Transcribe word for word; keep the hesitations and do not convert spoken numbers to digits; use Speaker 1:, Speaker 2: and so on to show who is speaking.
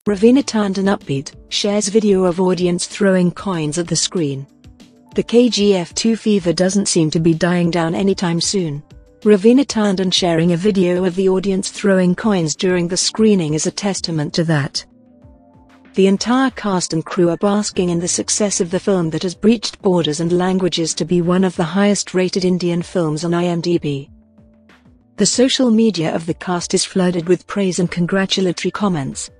Speaker 1: Raveena Tandon upbeat, shares video of audience throwing coins at the screen. The K G F two fever doesn't seem to be dying down anytime soon. Raveena Tandon sharing a video of the audience throwing coins during the screening is a testament to that. The entire cast and crew are basking in the success of the film that has breached borders and languages to be one of the highest-rated Indian films on I M D b. The social media of the cast is flooded with praise and congratulatory comments,